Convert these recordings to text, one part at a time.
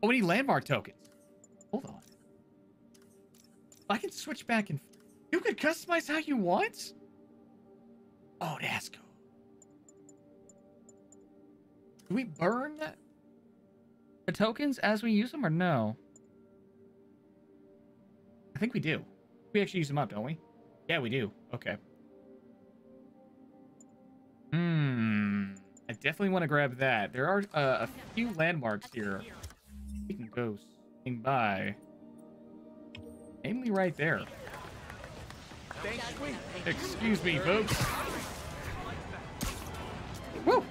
Oh, we need landmark tokens. Hold on. I can switch back and... You can customize how you want? Oh, that's cool. Do we burn the tokens as we use them or no? I think we do. We actually use them up, don't we? Yeah, we do. Okay. I definitely want to grab that. There are a few landmarks here we can go swing by. Namely right there. Excuse me, folks. Woo!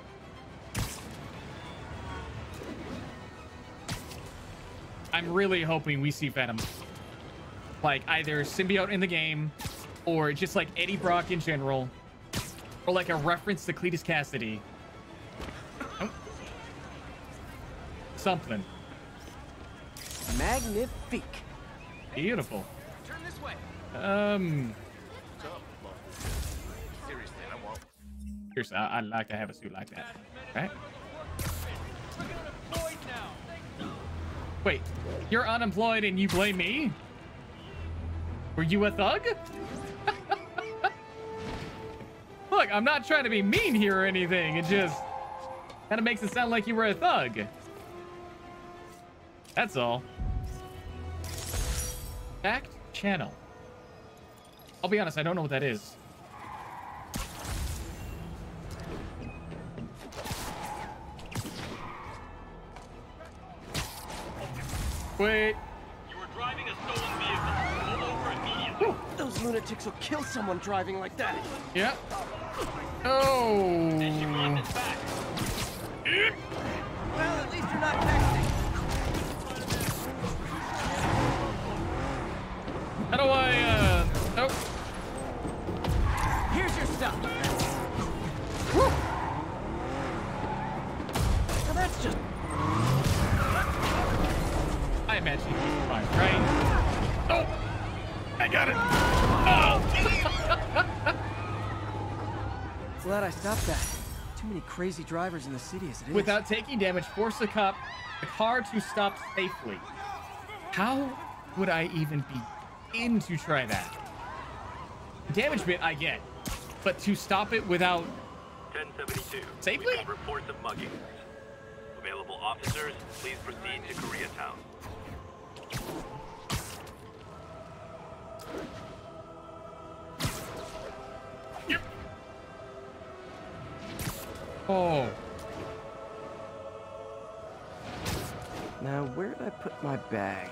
I'm really hoping we see Venom. Like, either symbiote in the game, or just like Eddie Brock in general, or like a reference to Cletus Cassidy. Oh. Something. Magnifique. Beautiful. Turn this way. Seriously, I'd like to have a suit like that. Right? Wait, you're unemployed and you blame me? Were you a thug? Look, I'm not trying to be mean here or anything. It just kind of makes it sound like you were a thug. That's all. Backed channel. I'll be honest, I don't know what that is. Wait. You were driving a stolen vehicle. Pull over immediately. Those lunatics will kill someone driving like that. Yeah. Oh. She brought this back. Well, at least you're not texting. How do I, oh. Here's your stuff. Whew. Now that's just... I imagine you'll be fine, right? Oh! I got it! Oh! Glad I stopped that. Too many crazy drivers in the city as it is. Without taking damage, force the car to stop safely. How would I even begin to try that? The damage bit I get, but to stop it without 1072. safely? We got reports of muggings. Available officers, please proceed to Koreatown. Yep. Oh. Now, where did I put my bag?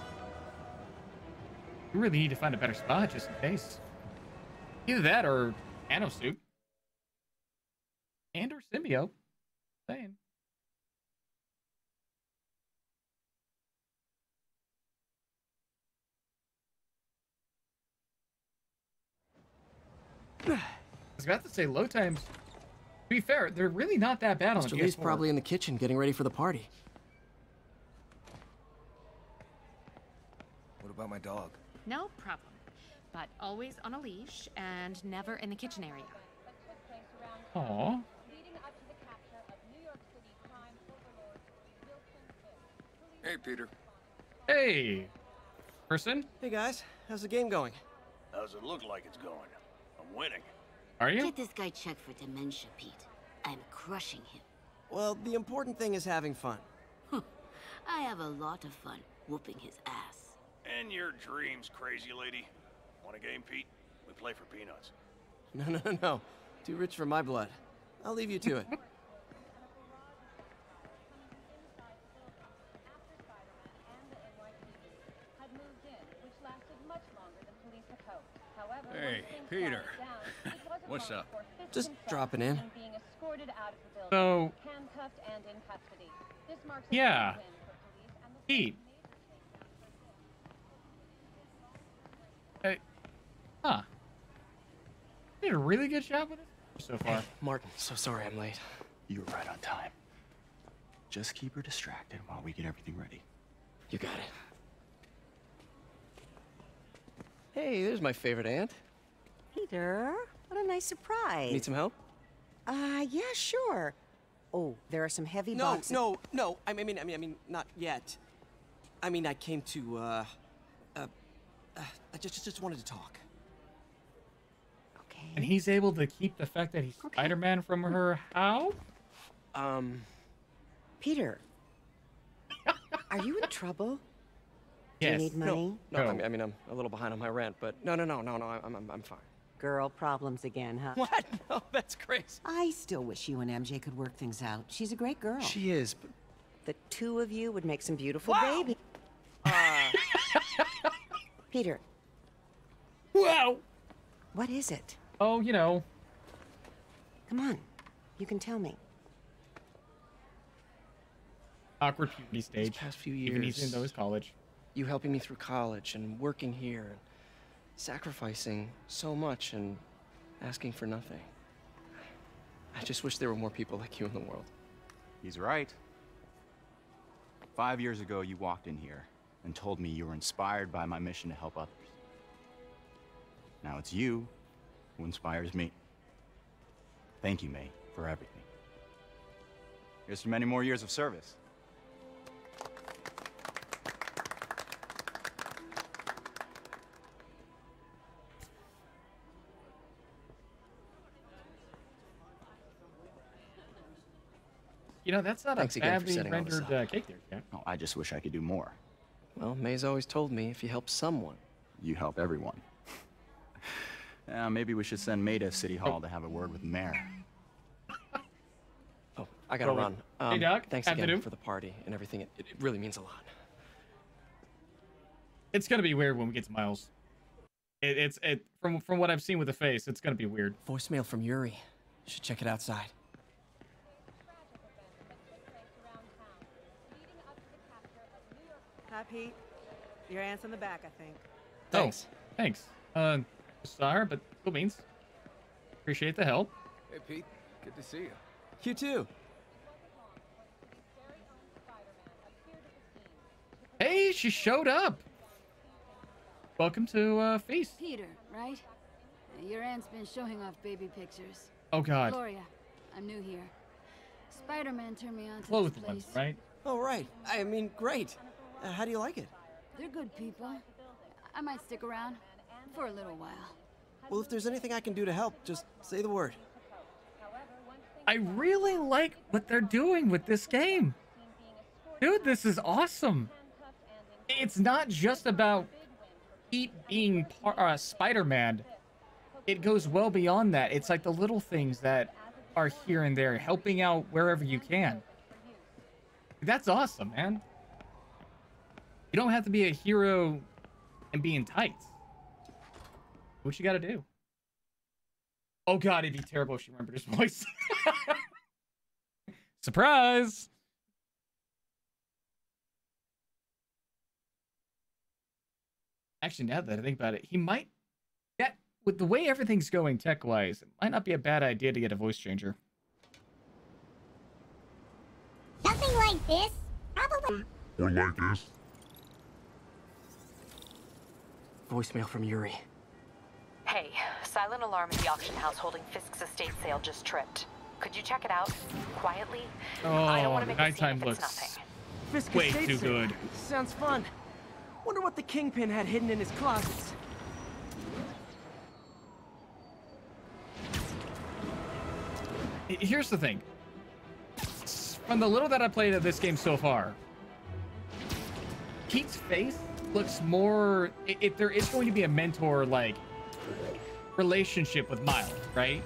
We really need to find a better spot just in case. Either that or Nano Suit. And or Symbiote. Saying. I was about to say load times. To be fair, they're really not that bad on the Mr. Lee's PS4. probably in the kitchen getting ready for the party. What about my dog? No problem. But always on a leash and never in the kitchen area. Aww. Hey, Peter. Hey, person. Hey guys, how's the game going? How's it look like it's going? I'm winning. Are you? Get this guy checked for dementia, Pete. I'm crushing him. Well, the important thing is having fun. I have a lot of fun whooping his ass. And your dreams, crazy lady. Want a game, Pete? We play for peanuts. No. Too rich for my blood. I'll leave you to it. Hey, Peter. What's up? Just dropping in. So, yeah. Pete. Hey. Huh. You did a really good job with it so far. Martin, so sorry I'm late. You were right on time. Just keep her distracted while we get everything ready. You got it. Hey, there's my favorite aunt. Peter, what a nice surprise. Need some help? Yeah, sure. Oh, there are some heavy No, boxes. no. I mean, not yet. I mean, I came to, I just wanted to talk. Okay. And he's able to keep the fact that he's Spider-Man from her. How? Peter, are you in trouble? Yes. Do you need money? No, I mean, I'm a little behind on my rent, but no, I'm fine. Girl problems again, huh? What? No, that's crazy. I still wish you and MJ could work things out. She's a great girl. She is, but... The two of you would make some beautiful babies. Peter. Wow. What is it? Oh, you know. Come on. You can tell me. Awkward puberty stage. These past few Even years, even though it's college. You helping me through college and working here and sacrificing so much and asking for nothing. I just wish there were more people like you in the world. He's right. 5 years ago, you walked in here and told me you were inspired by my mission to help others. Now it's you who inspires me. Thank you, May, for everything. Here's to many more years of service. You know, that's not Thanks a again for badly setting all this rendered up. cake there, yeah. Oh, I just wish I could do more. Well, May's always told me if you help someone. You help everyone. Maybe we should send May to City Hall to have a word with the mayor. Oh, I gotta run. Hey, Doc. Thanks Afternoon. again for the party and everything. It really means a lot. It's gonna be weird when we get to Miles. From what I've seen with the face, it's gonna be weird. Voicemail from Yuri. Should check it outside. Hi, Pete. Your aunt's in the back, I think. Thanks. Oh, thanks. Saw her, but cool beans. Appreciate the help. Hey, Pete. Good to see you. You too. Hey, she showed up. Welcome to Feast. Peter, right? Your aunt's been showing off baby pictures. Oh God. Gloria, I'm new here. Spider-Man turned me on to Clothed this ones, place. right? Oh, right. I mean, great. How do you like it? They're good people. I might stick around for a little while. Well, if there's anything I can do to help, just say the word. I really like what they're doing with this game. Dude, this is awesome. It's not just about Pete being Spider-Man. It goes well beyond that. It's like the little things that are here and there, helping out wherever you can. That's awesome, man. You don't have to be a hero and be in tights. What you gotta do? Oh God, it'd be terrible if she remembered his voice. Surprise! Actually, now that I think about it, he might... with the way everything's going tech-wise, it might not be a bad idea to get a voice changer. Something like this? Probably. Or like this. Voicemail from Yuri. Hey, silent alarm at the auction house holding Fisk's estate sale just tripped. Could you check it out? Quietly? I don't want to make a scene nighttime if it's looks nothing. Fisk way estate too sale. good. Sounds fun. Wonder what the Kingpin had hidden in his closets. Here's the thing. From the little that I played of this game so far, Pete's face looks more... If there is going to be a mentor, like, relationship with Miles, right?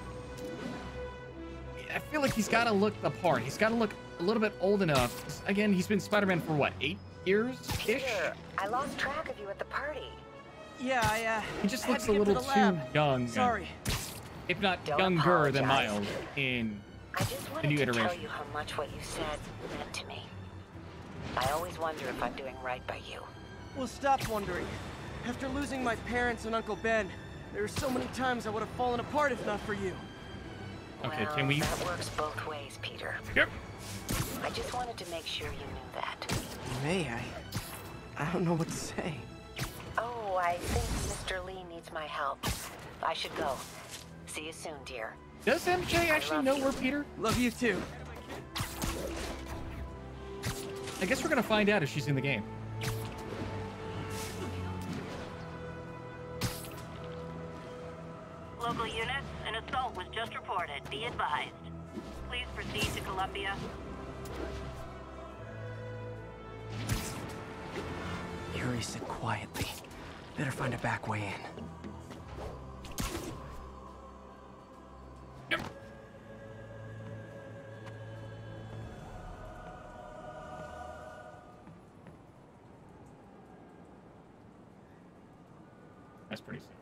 I feel like he's got to look the part. He's got to look a little bit old enough. Again, he's been Spider-Man for, what, 8 years-ish? Peter, I lost track of you at the party. Yeah, He just had looks to a get to little the too lab. young. Sorry. If not Don't younger than apologize. Miles in I just the wanted new to iteration. tell you how much what you said meant to me. I always wonder if I'm doing right by you. Well, stop wondering. After losing my parents and Uncle Ben, there were so many times I would have fallen apart if not for you. Okay, well, can we... That works both ways, Peter. Yep. I just wanted to make sure you knew that. May I don't know what to say. Oh, I think Mr. Lee needs my help. I should go. See you soon, dear. Does MJ actually know we're Peter? Love you too. I guess we're gonna find out if she's in the game. Local units, an assault was just reported. Be advised. Please proceed to Columbia. Yuri said quietly. Better find a back way in. That's pretty sick.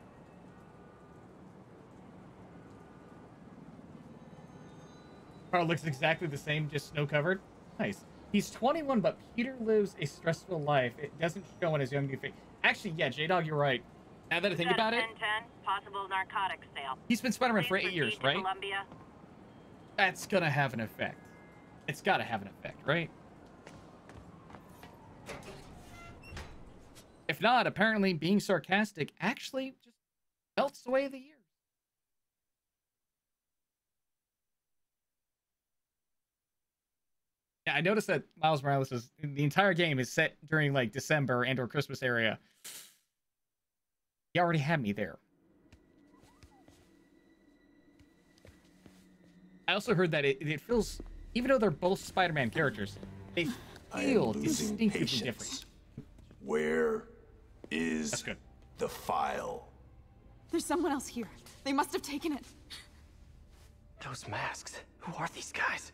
Car looks exactly the same, just snow-covered. Nice. He's 21, but Peter lives a stressful life. It doesn't show on his young new face. Actually, yeah, J-Dog, you're right. Now that I think about it, 1010, possible narcotics sale. he's been Spider-Man for 8 years, right? Columbia. That's gonna have an effect. It's gotta have an effect, right? If not, apparently being sarcastic actually just melts away the years. Yeah, I noticed that Miles Morales is the entire game is set during like December and or Christmas area. He already had me there. I also heard that it feels, even though they're both Spider-Man characters, they feel distinctively different. Where is the file? There's someone else here. They must have taken it. Those masks. Who are these guys?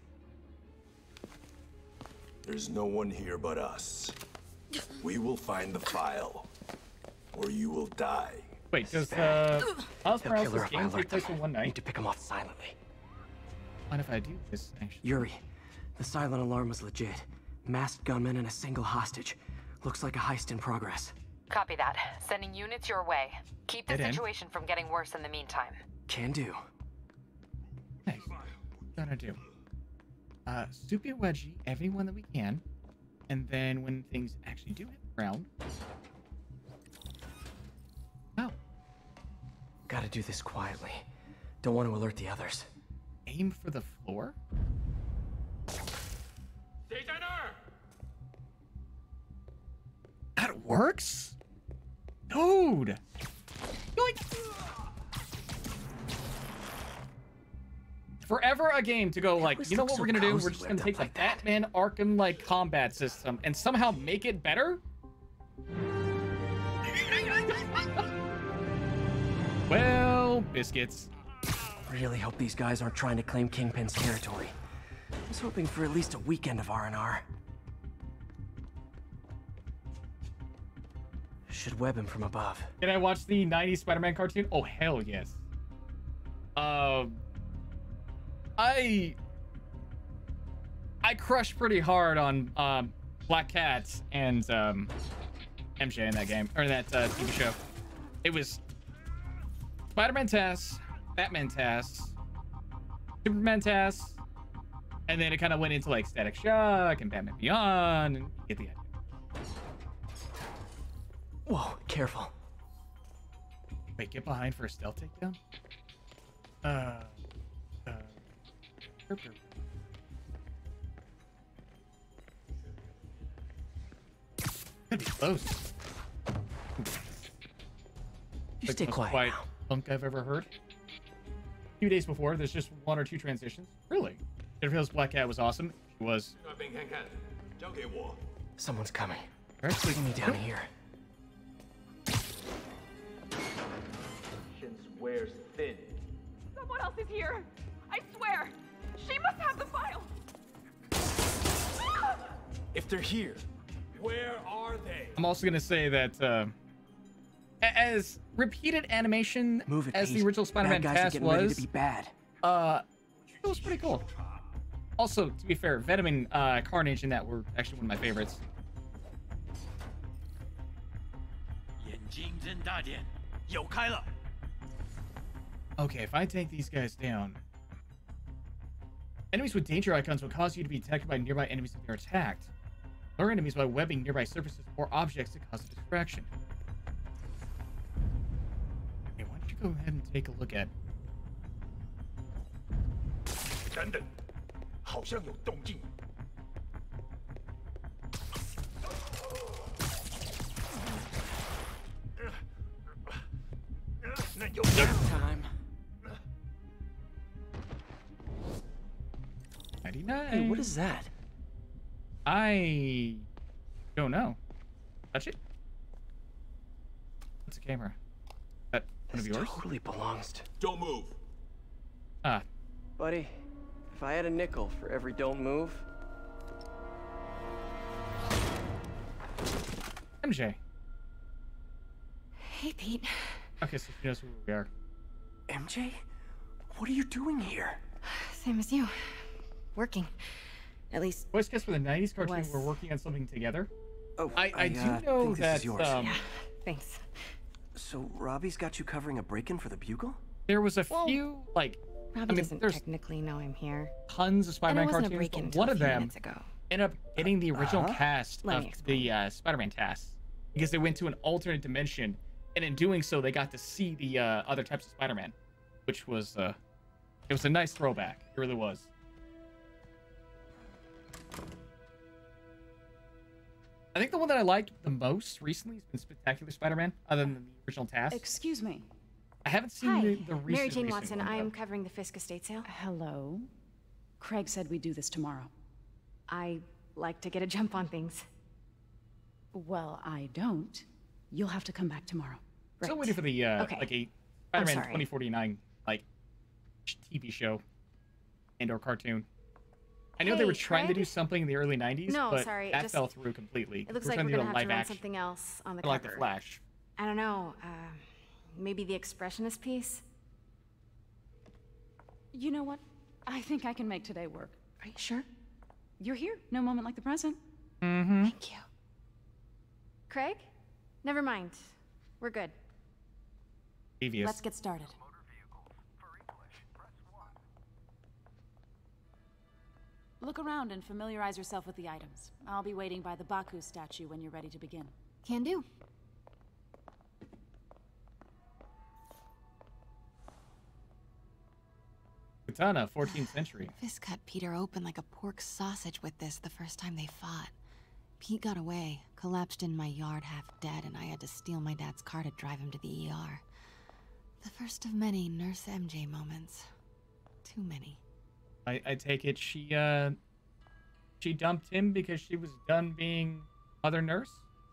There's no one here but us. We will find the file, or you will die. Wait, does Miles Morales' game take place in one night? Need to pick him off silently. Mind if I do this, actually? Yuri, the silent alarm was legit. Masked gunmen and a single hostage. Looks like a heist in progress. Copy that. Sending units your way. Keep the Dead end. situation from getting worse in the meantime. Can do. Hey, what gonna do? Soupy Wedgie, everyone that we can. And then when things actually do hit the ground. Oh. Gotta do this quietly. Don't want to alert the others. Aim for the floor? That works? Dude! Yoink! Forever a game to go like, you know what we're gonna do? We're just gonna take the Batman Arkham like combat system and somehow make it better? Well, biscuits. Really hope these guys aren't trying to claim Kingpin's territory. I was hoping for at least a weekend of R&R. Should web him from above. Can I watch the 90s Spider-Man cartoon? Oh, hell yes. I crushed pretty hard on Black Cat and MJ in that game, or that TV show. It was Spider-Man tasks, Batman tasks, Superman tasks, and then it kind of went into like Static Shock and Batman Beyond, and you get the idea. Whoa, careful. Wait, get behind for a stealth takedown? Could be close. You stay quiet Quiet now. punk I've ever heard. A few days before, there's just 1 or 2 transitions. Really? It feels Black Cat was awesome. She was. Someone's coming. They're actually me down here. Wears thin. Someone else is here. I swear. She must have the file. If they're here, where are they? I'm also gonna say that as repeated animation as the original Spider-Man cast was, to be bad. it was pretty cool. Also, to be fair, Venom and Carnage in that were actually one of my favorites. Okay, if I take these guys down, enemies with danger icons will cause you to be detected by nearby enemies if they're attacked. Lure enemies by webbing nearby surfaces or objects to cause a distraction. Okay, why don't you go ahead and take a look at... 好像有动静。那有 time. 99. Hey, what is that? I don't know. Touch it. What's a camera? That one of yours? Totally belongs to. Don't move. Ah. Buddy, if I had a nickel for every don't move. MJ. Hey, Pete. Okay, so she knows who we are. MJ? What are you doing here? Same as you. Working. At least. Voice cast for the 90s cartoon. Was. We're working on something together. Oh, I do know think that. this is yours. Yeah, thanks. So Robbie's got you covering a break-in for the Bugle? There was a few, like, Robbie doesn't technically know I'm here. tons of Spider-Man cartoons, but one of them ago. ended up getting the original cast Let of me explain. the Spider-Man cast because they went to an alternate dimension, and in doing so, they got to see the other types of Spider-Man, which was it was a nice throwback. It really was. I think the one that I liked the most recently has been Spectacular Spider-Man, other than the original task. Excuse me. I haven't seen Hi, the recent Mary Jane recent Watson. one, I'm though. covering the Fisk estate sale. Hello. Craig said we'd do this tomorrow. I like to get a jump on things. Well, I don't. You'll have to come back tomorrow. Still waiting for the Okay. like a I'm Spider-Man sorry. 2049 like TV show and/or cartoon. I know they Hey, were trying to Craig? do something in the early 90s, No, but sorry, it that just- fell through completely. It looks We're like trying we're to do gonna a have to live run action, something else on the like cover. the Flash. I don't know. Maybe the expressionist piece. You know what? I think I can make today work. Are you sure? You're here. No moment like the present. Mm-hmm. Thank you. Craig? Never mind. We're good. Devious. Let's get started. Look around and familiarize yourself with the items. I'll be waiting by the Baku statue when you're ready to begin. Can do. Katana, 14th century. Fisk cut Peter open like a pork sausage with this the first time they fought. Pete got away, collapsed in my yard half dead, and I had to steal my dad's car to drive him to the ER. The first of many Nurse MJ moments. Too many. I take it she dumped him because she was done being mother nurse?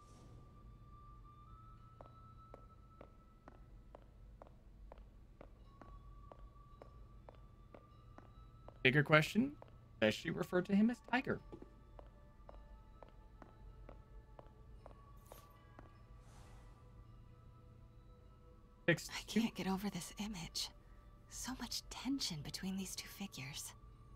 Bigger question, does she refer to him as Tiger? I can't get over this image. So much tension between these two figures.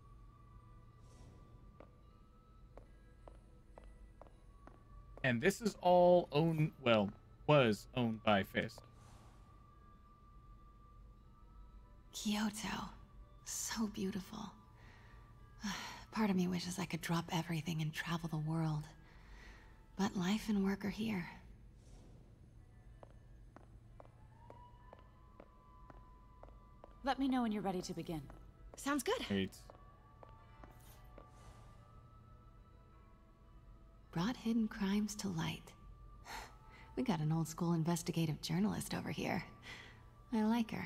And this is all owned, well, was owned by Fisk. Kyoto. So beautiful. Part of me wishes I could drop everything and travel the world. But life and work are here. Let me know when you're ready to begin. Sounds good. Great. Brought hidden crimes to light. We got an old school investigative journalist over here. I like her.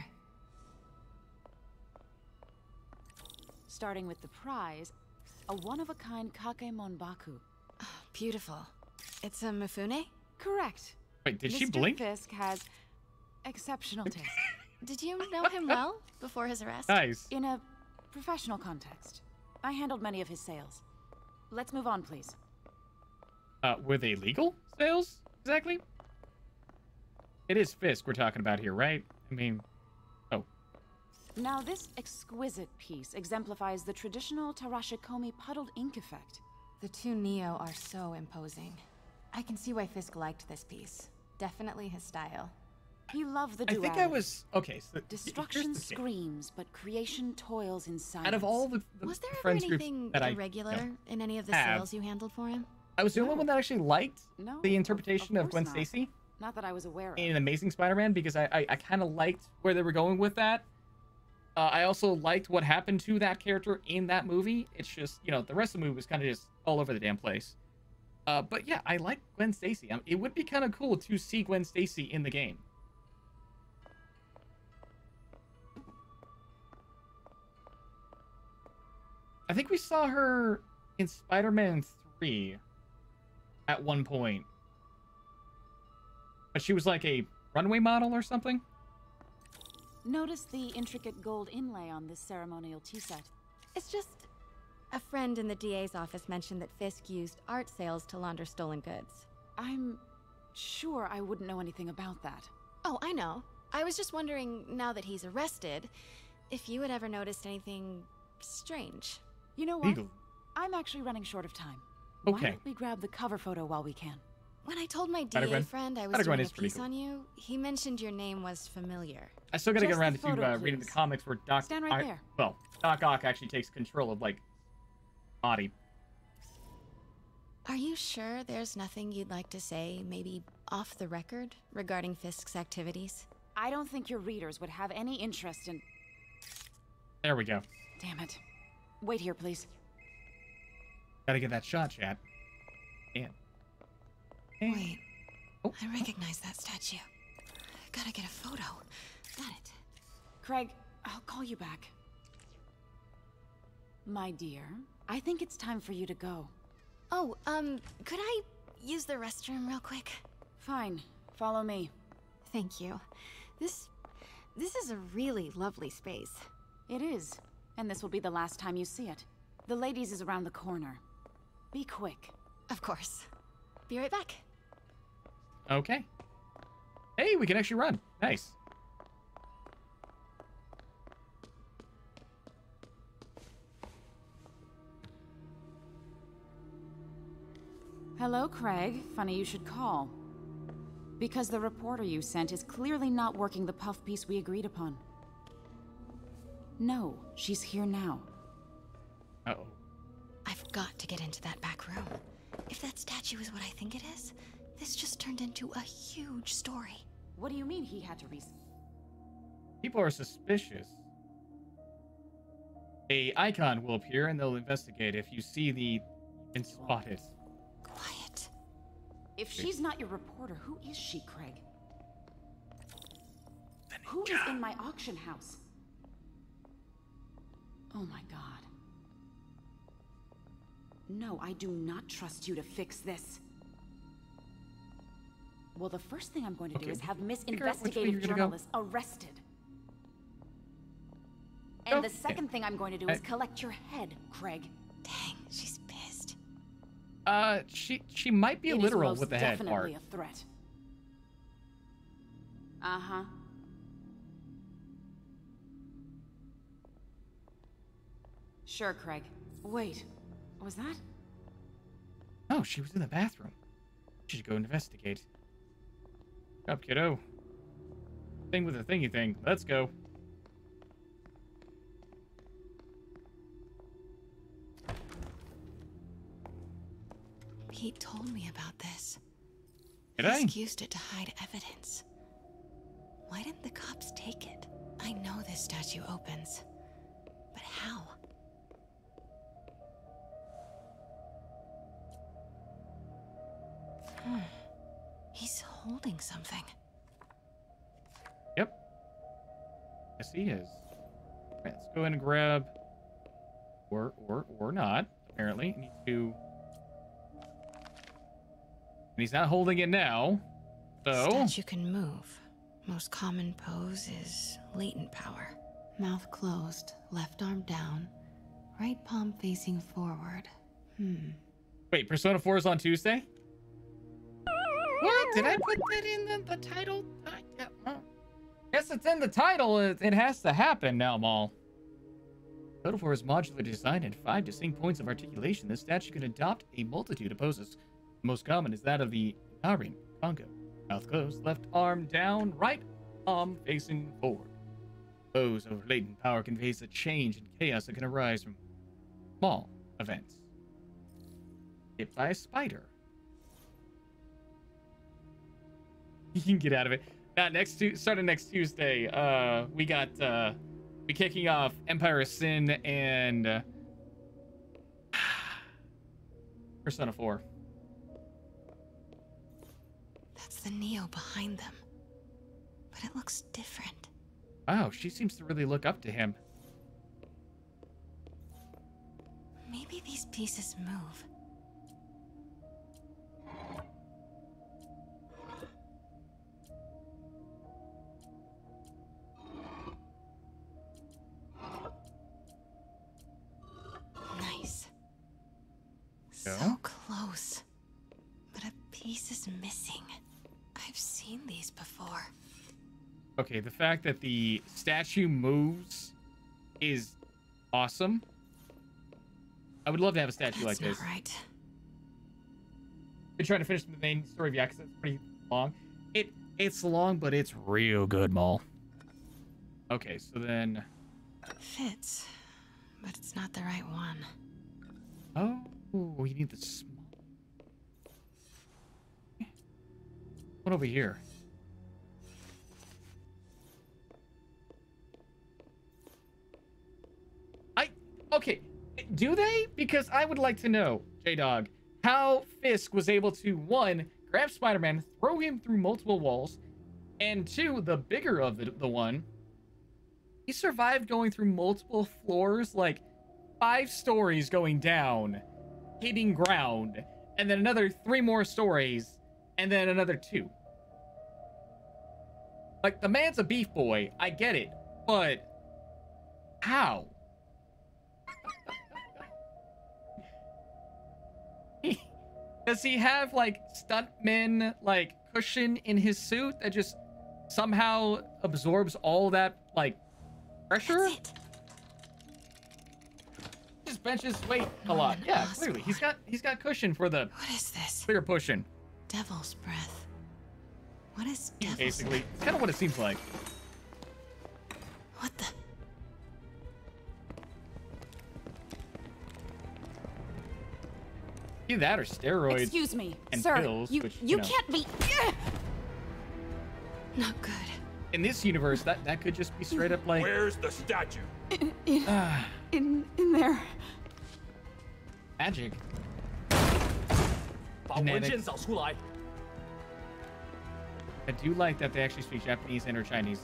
Starting with the prize, a one-of-a-kind Kakemon Baku. Beautiful. It's a Mifune? Correct. Wait, did she Mr. blink? Fisk has exceptional taste. Did you know him well before his arrest? Nice. In a professional context. I handled many of his sales. Let's move on, please. Were they legal sales? Exactly? It is Fisk we're talking about here, right? I mean, oh. Now, this exquisite piece exemplifies the traditional Tarashikomi puddled ink effect. The two Neo are so imposing. I can see why Fisk liked this piece. Definitely his style. He loved the I duality. think I was, okay, so Destruction here's the thing. screams, but creation toils in silence. Out of all the Was there ever friends groups anything that irregular in any of the have, sales you handled for him? I was the only one that actually liked No, the interpretation of course Gwen not. I also liked what happened to that character in that movie. It's just, you know, the rest of the movie was kind of just all over the damn place. But yeah, I like Gwen Stacy. It would be kind of cool to see Gwen Stacy in the game. I think we saw her in Spider-Man 3 at one point. But she was like a runway model or something? Notice the intricate gold inlay on this ceremonial tea set. It's just... a friend in the DA's office mentioned that Fisk used art sales to launder stolen goods. I'm sure I wouldn't know anything about that. Oh, I know. I was just wondering, now that he's arrested, if you had ever noticed anything strange. You know what? I'm actually running short of time. Okay. Why don't we grab the cover photo while we can? When I told my DA friend I was doing a piece on you, he mentioned your name was familiar. I still gotta get around to reading the comics where Doc... Stand right there. Well, Doc Ock actually takes control of, like, body. Are you sure there's nothing you'd like to say, maybe off the record, regarding Fisk's activities? I don't think your readers would have any interest in... There we go. Damn it. Wait here, please. Gotta get that shot, chat. Yeah. Wait. Oh. I recognize that statue. Gotta get a photo. Got it. Craig, I'll call you back. My dear, I think it's time for you to go. Oh, could I use the restroom real quick? Fine. Follow me. Thank you. This is a really lovely space. It is. And this will be the last time you see it. The ladies is around the corner. Be quick. Of course. Be right back. Okay. Hey, we can actually run. Nice. Hello, Craig. Funny you should call. Because the reporter you sent is clearly not working the puff piece we agreed upon. No, she's here now. Uh-oh. I've got to get into that back room. If that statue is what I think it is, this just turned into a huge story. What do you mean he had to reason? People are suspicious. A icon will appear and they'll investigate. If you see the and spot it. Quiet. If she's not your reporter, who is she, Craig? Who is in my auction house? Oh my god. No, I do not trust you to fix this. Well, the first thing I'm going to do is have Miss Investigative Journalist arrested. And the second thing I'm going to do is collect your head, Craig. Dang, she's pissed. She might be literal with the head part. It is most definitely a threat. Uh-huh. Sure, Craig. Wait, was that? Oh, she was in the bathroom. She should go investigate. Up, kiddo. Thing with a thingy thing. Let's go. Pete told me about this. Did I? Fisk used it to hide evidence. Why didn't the cops take it? I know this statue opens. But how? He's holding something. Yep. Yes, he is. Right, let's go ahead and grab... Or not, apparently. Need to... And he's not holding it now, so... Statue can move. Most common pose is latent power. Mouth closed, left arm down, right palm facing forward. Wait, Persona 4 is on Tuesday? What? Did I put that in the title? Yes, it's in the title. It has to happen now, Maul. Total 4 is modular design and 5 distinct points of articulation. This statue can adopt a multitude of poses. The most common is that of the Arin Congo. Mouth closed, left arm down, right arm facing forward. Pose of latent power conveys a change and chaos that can arise from small events. Hit by a spider. You can get out of it. Now, starting next Tuesday, we got We're kicking off Empire of Sin and Persona 4. That's the Neo behind them. But it looks different. Wow, she seems to really look up to him. Maybe these pieces move. Nice. So close. But a piece is missing. I've seen these before. Okay, the fact that the statue moves is awesome. I would love to have a statue like this. Not right. Been trying to finish the main story of Yakuza. It's pretty long. It's long, but it's real good, Maul. Okay, so then... Fits, but it's not the right one. Oh, we need the small... What over here? Okay, do they? Because I would like to know, J-Dog, how Fisk was able to, 1, grab Spider-Man, throw him through multiple walls, and 2, the bigger of the one, he survived going through multiple floors, like 5 stories going down, hitting ground, and then another 3 more stories, and then another 2. Like, the man's a beef boy, I get it, but how? Does he have, like, stuntman, like, cushion in his suit that just somehow absorbs all that, like, pressure? That's it. His benches weight a lot. Yeah, clearly. He's got cushion for the... What is this? Bigger pushing. Devil's breath. What is devil's Basically. It's kind of what it seems like. What the... Either that or steroids. Excuse me, and sir. pills, You which, you know, can't be. Not good. In this universe, that could just be straight up like. Where's the statue? In there. Magic. 把文件找出来。 I do like that they actually speak Japanese and or Chinese.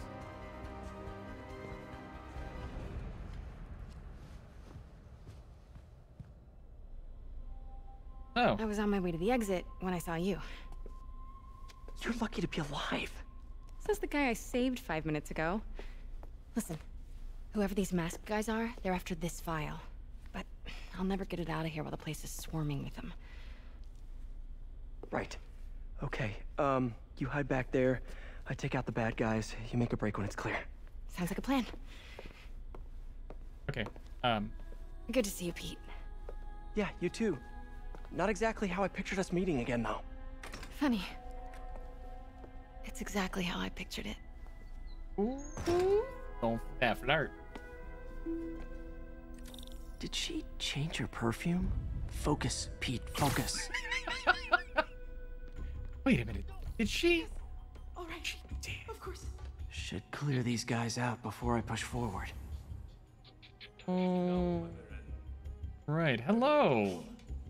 Oh. I was on my way to the exit when I saw you. You're lucky to be alive. Says the guy I saved 5 minutes ago. Listen, whoever these masked guys are, they're after this file. But I'll never get it out of here while the place is swarming with them. Right. Okay, you hide back there. I take out the bad guys. You make a break when it's clear. Sounds like a plan. Okay, Good to see you, Pete. Yeah, you too. Not exactly how I pictured us meeting again, though. Funny. It's exactly how I pictured it. Don't flirt. Did she change her perfume? Focus, Pete, focus. Wait a minute. Did she? All right. She did. Of course. Should clear these guys out before I push forward. Oh. Right. Hello.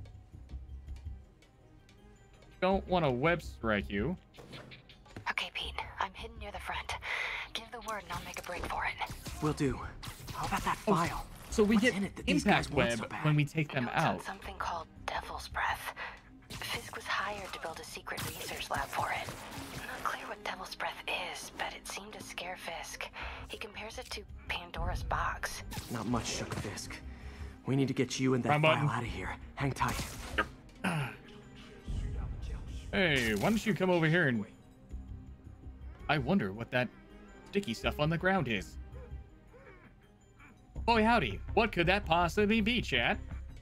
Don't want to web strike you. Okay, Pete. I'm hidden near the front. Give the word and I'll make a break for it. Will do. How about that file? So we What's get in it that these guys impact want web so bad? when we take them Notes on out. something called Devil's Breath. Fisk was hired to build a secret research lab for it. Not clear what Devil's Breath is, but it seemed to scare Fisk. He compares it to Pandora's box. Not much, Shook Fisk. We need to get you and that Wrong file button. out of here. Hang tight. Hey, why don't you come over here and... I wonder what that sticky stuff on the ground is. Boy howdy, what could that possibly be, chat?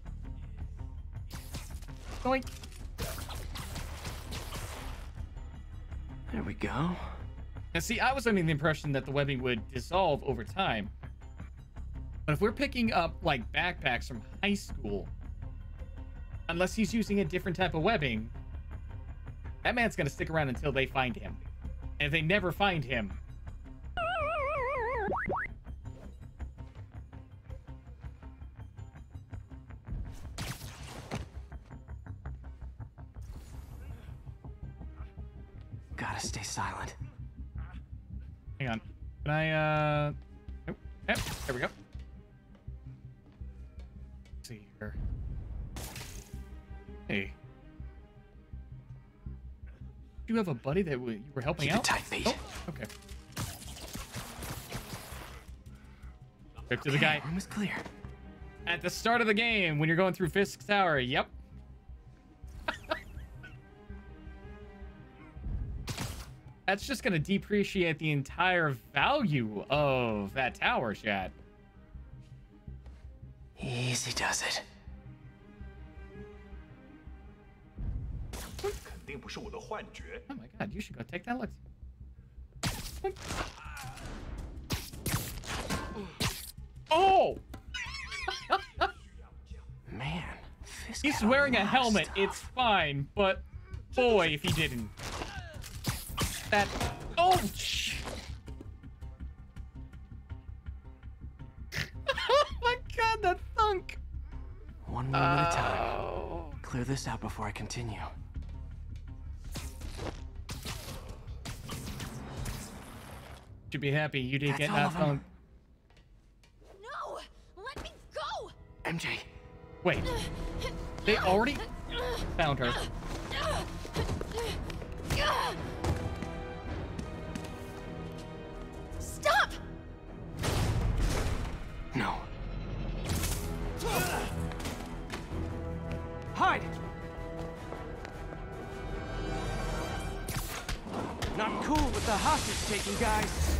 Boink. There we go. Now see, I was under the impression that the webbing would dissolve over time. But if we're picking up, like, backpacks from high school, unless he's using a different type of webbing, that man's gonna stick around until they find him. And if they never find him... Gotta stay silent. Hang on. Can I, oh, yep, there we go. Let's see here. Hey. You have a buddy that you were helping Keep out? it tight, Pete. Oh, okay. Back to the guy. Room is clear. At the start of the game, when you're going through Fisk Tower. Yep. That's just going to depreciate the entire value of that tower, chat. Easy does it. Oh my god, you should go take that look. Oh! Man, Fisk He's had wearing a lot of helmet. stuff. It's fine, but boy, if he didn't. That. Oh! Oh my god, that thunk! One room at a time. Clear this out before I continue. Should be happy you didn't That's get all that of 'em. thunk. No! Let me go! MJ. Wait. They already found her. Stop! No. Hide! Not cool with the hostage taking, guys.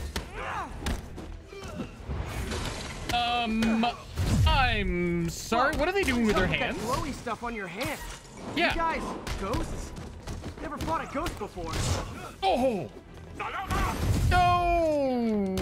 I'm sorry. What are they doing with their hands? That glowy stuff on your hands. Yeah. You guys, ghosts? Never fought a ghost before. Oh! No!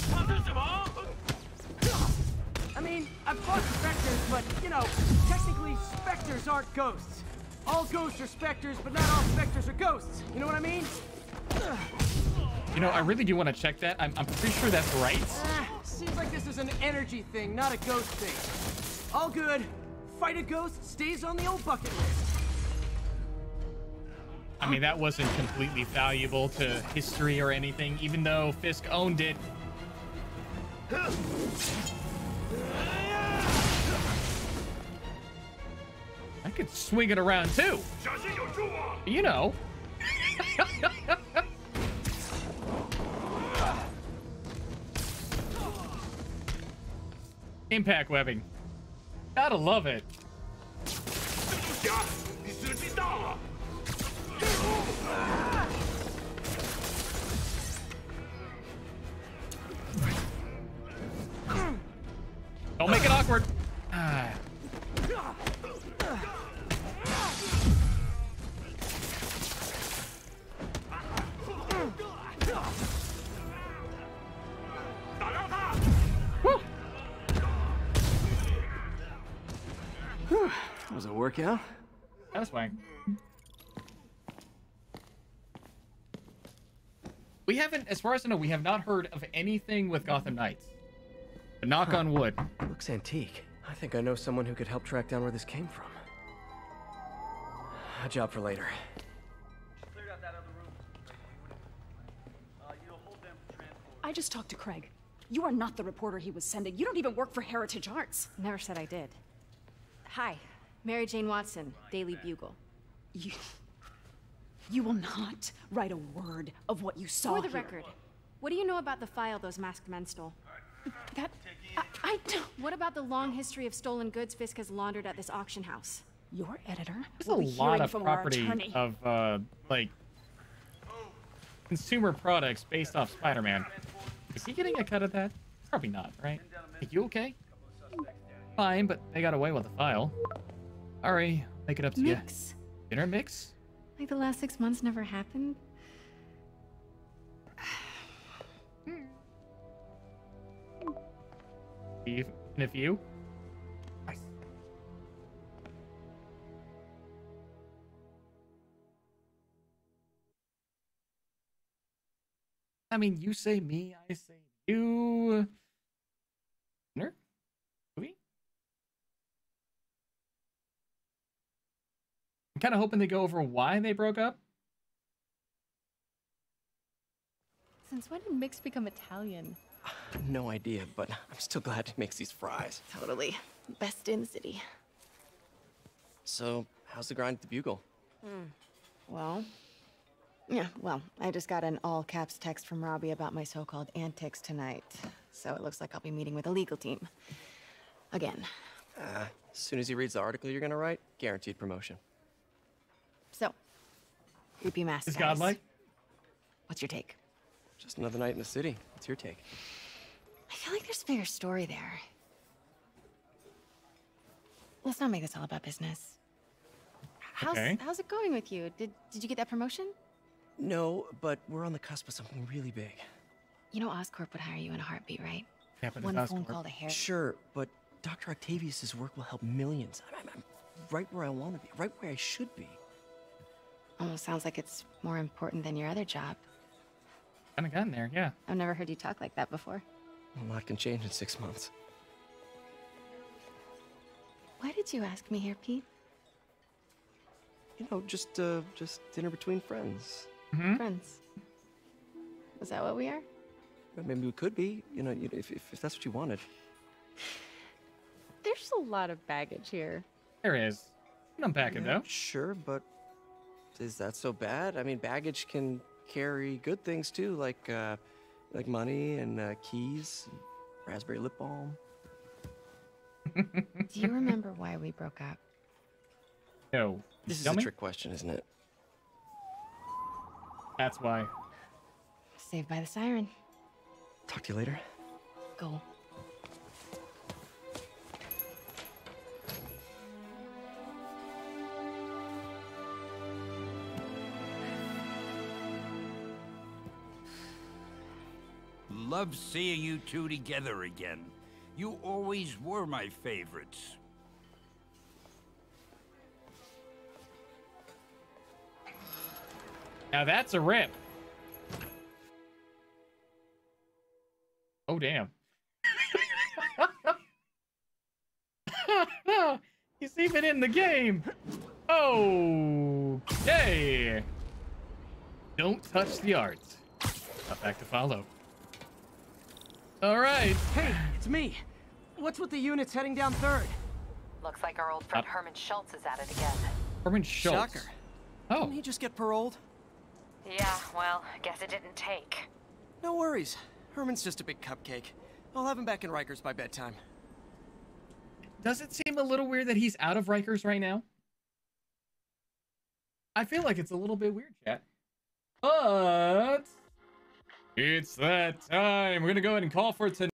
I mean, I've fought specters, but, you know, technically specters aren't ghosts. All ghosts are specters, but not all specters are ghosts. You know what I mean? You know, I really do want to check that. I'm pretty sure that's right. Seems like this is an energy thing, not a ghost thing. All good. Fight a ghost stays on the old bucket list. I mean, that wasn't completely valuable to history or anything, even though Fisk owned it. I could swing it around too. You know. Impact webbing. Gotta love it. Don't make it awkward. Ah. Woo. Was it a workout? That was fine. We haven't, as far as I know, we have not heard of anything with Gotham Knights. But knock on wood. Looks antique. I think I know someone who could help track down where this came from. A job for later. I just talked to Craig. You are not the reporter he was sending. You don't even work for Heritage Arts. Never said I did. Hi, Mary Jane Watson, Daily Bugle. You will not write a word of what you saw For the here. record, what do you know about the file those masked men stole? That... I don't... What about the long history of stolen goods Fisk has laundered at this auction house? Your editor There's will a be lot hearing of from our property attorney. of, like, consumer products based off Spider-Man. Is he getting a cut of that? Probably not, right? Are you okay? Fine, but they got away with the file. Alright, make it up to you. Mix. Dinner mix? Like the last 6 months never happened? Even if you? I mean, you say me, I say you. Dinner? Movie? I'm kind of hoping they go over why they broke up. Since when did Mix become Italian? No idea, but I'm still glad he makes these fries. Totally. Best in the city. So, how's the grind at the Bugle? Well, I just got an all-caps text from Robbie about my so-called antics tonight. So it looks like I'll be meeting with a legal team. Again. As soon as he reads the article you're gonna write, guaranteed promotion. So, creepy mask Is guys. godlike? What's your take? Just another night in the city. What's your take? I feel like there's a bigger story there. Let's not make this all about business. How's it going with you? Did you get that promotion? No, but we're on the cusp of something really big. You know Oscorp would hire you in a heartbeat, right? Happened One at phone Oscorp. call to Harry. Sure, but Dr. Octavius's work will help millions. I'm right where I want to be, right where I should be. Almost sounds like it's more important than your other job. Kind of gotten there, yeah. I've never heard you talk like that before. A lot can change in 6 months. Why did you ask me here, Pete? You know, just dinner between friends. Friends. Is that what we are? Maybe we could be, you know, if that's what you wanted. There's a lot of baggage here. There is. You can unpack it, though. Sure, but is that so bad? I mean, baggage can carry good things, too, like money and keys, and raspberry lip balm. Do you remember why we broke up? No. This is Tell a me? trick question, isn't it? That's why. Saved by the siren. Talk to you later. Go. Love seeing you two together again. You always were my favorites. Now that's a rip. Oh, damn. He's even in the game. Okay. Don't touch the art. Up back to follow. All right. Hey, it's me. What's with the units heading down 3rd? Looks like our old friend Herman Schultz is at it again. Herman Schultz. Shocker. Oh. Didn't he just get paroled? Yeah, well, guess it didn't take. No worries. Herman's just a big cupcake. I'll have him back in Rikers by bedtime. Does it seem a little weird that he's out of Rikers right now? I feel like it's a little bit weird, chat. But it's that time. We're gonna go ahead and call for tonight.